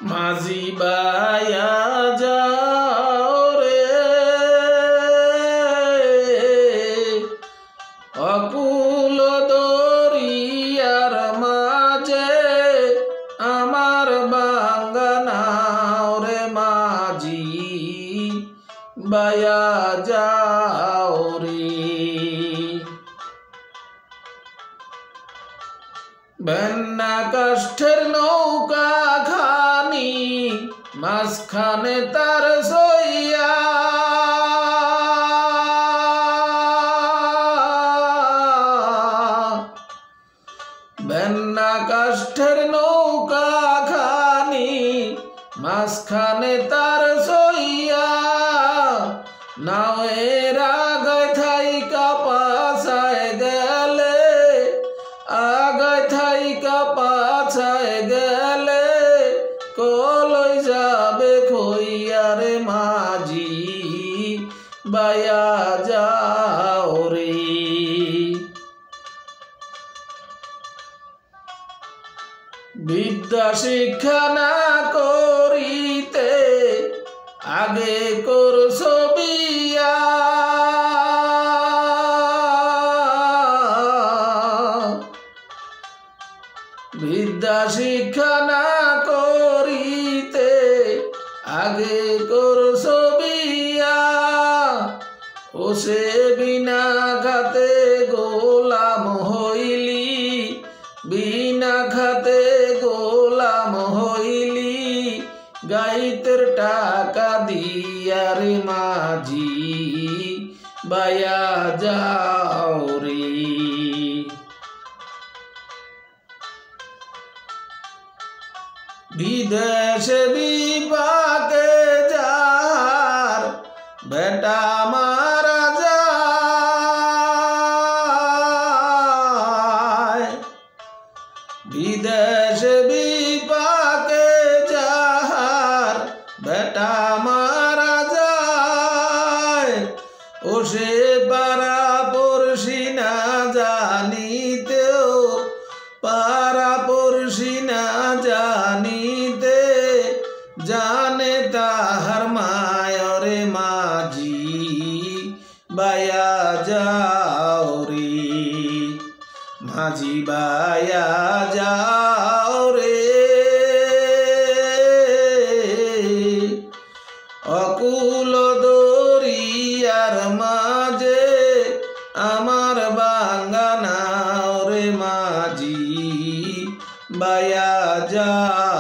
মাঝি বায়া যাও রে অকুল দরিয়ার মাঝে আমার বাঙ্গানাও রে মাঝি বায়া যাও রে। বেন্না কাষ্ঠের নৌকা খানি মাঝখানে তার সইয়া বেন্না কাষ্ঠের নৌকা খানি মাঝখানে তার সইয়া নাওয়ের আগায় থাইকা পাছায় গেলে আগায় থাইকা পাছায় গেলে কলই যাবে খইয়ারে মাঝি বায়া যাও রে। বিদ্যা শিক্ষা না করিতে আগে করছো বিয়া বিদ্যা শিক্ষা না করিতে আগে করছো বিয়া ও সে বিনা খাতে গোলাম হইলি বিনা খাতে গোলাম হইলি গাইতের টাকা দিয়ার মাঝি বায়া যাও রে। বিদেশে বিপাকে যার বেটা মারা যায় বিদেশে বিপাকে যার বেটা মারা যায় ও সে পারা পড়শি না জানিতেও পারা পড়শি না জানিতে জানে তাহার মায়রে মাঝি বায়া যাও রে মাঝি বায়া যাও রে অকুল দরিয়ার মাঝে আমার বাঙ্গানাও রে মাঝি বায়া যাও।